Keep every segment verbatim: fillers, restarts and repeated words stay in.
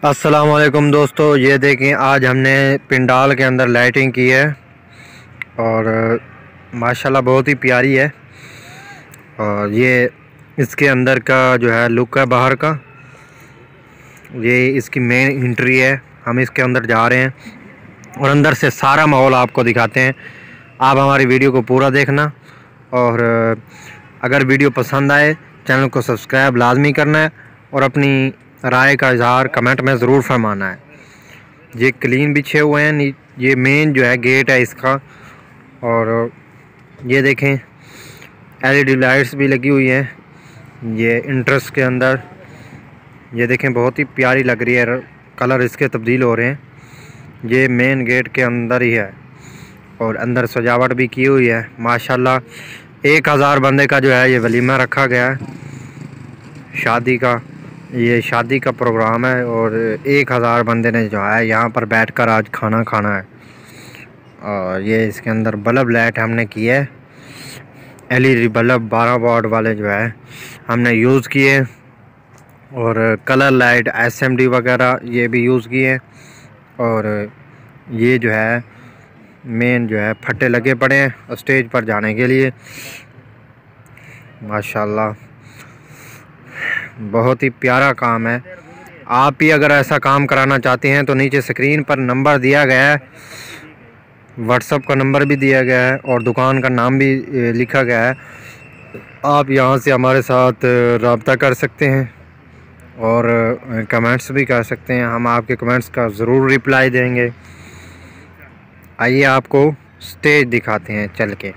अस्सलाम वालेकुम दोस्तों, ये देखें आज हमने पिंडाल के अंदर लाइटिंग की है और माशाल्लाह बहुत ही प्यारी है। और ये इसके अंदर का जो है लुक है बाहर का, ये इसकी मेन एंट्री है। हम इसके अंदर जा रहे हैं और अंदर से सारा माहौल आपको दिखाते हैं। आप हमारी वीडियो को पूरा देखना और अगर वीडियो पसंद आए चैनल को सब्सक्राइब लाजमी करना है और अपनी राय का इजहार कमेंट में ज़रूर फरमाना है। ये क्लीन बिछे हुए हैं, ये मेन जो है गेट है इसका। और ये देखें एलईडी लाइट्स भी लगी हुई हैं ये इंट्रेस के अंदर। ये देखें बहुत ही प्यारी लग रही है, कलर इसके तब्दील हो रहे हैं। ये मेन गेट के अंदर ही है और अंदर सजावट भी की हुई है माशाल्लाह। एक हज़ार बंदे का जो है ये वलीमा रखा गया है शादी का। ये शादी का प्रोग्राम है और एक हज़ार बंदे ने जो है यहाँ पर बैठकर आज खाना खाना है। और ये इसके अंदर बल्ब लाइट हमने की है, एलईडी बल्ब बारह वाट वाले जो है हमने यूज़ किए। और कलर लाइट एसएमडी वगैरह ये भी यूज़ किए। और ये जो है मेन जो है फट्टे लगे पड़े हैं स्टेज पर जाने के लिए। माशाल्लाह बहुत ही प्यारा काम है। आप भी अगर ऐसा काम कराना चाहते हैं तो नीचे स्क्रीन पर नंबर दिया गया है, व्हाट्सएप का नंबर भी दिया गया है और दुकान का नाम भी लिखा गया है। आप यहां से हमारे साथ रब्ता कर सकते हैं और कमेंट्स भी कर सकते हैं। हम आपके कमेंट्स का ज़रूर रिप्लाई देंगे। आइए आपको स्टेज दिखाते हैं चल के।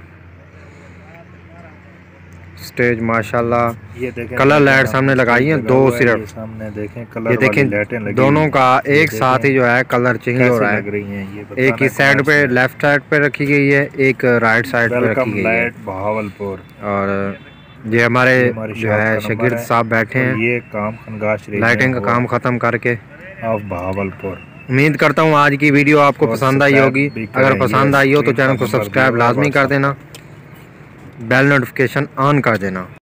स्टेज माशाल्लाह ये देखें कलर लाइट सामने लगाई है दो सिर्फ। सामने देखें कलर ये देखें दोनों का एक साथ ही जो है कलर चेंज हो रहा है। ये एक ही साइड पे लेफ्ट साइड पे रखी गई है, एक राइट साइड पे रखी गई है। बहावलपुर और ये हमारे जो है शागिर्द साहब बैठे हैं ये काम खनगाश लाइटिंग का काम ख़त्म करके ऑफ बहावलपुर। उम्मीद करता हूँ आज की वीडियो आपको पसंद आई होगी। अगर पसंद आई हो तो चैनल को सब्सक्राइब लाजमी कर देना, बेल नोटिफिकेशन ऑन कर देना।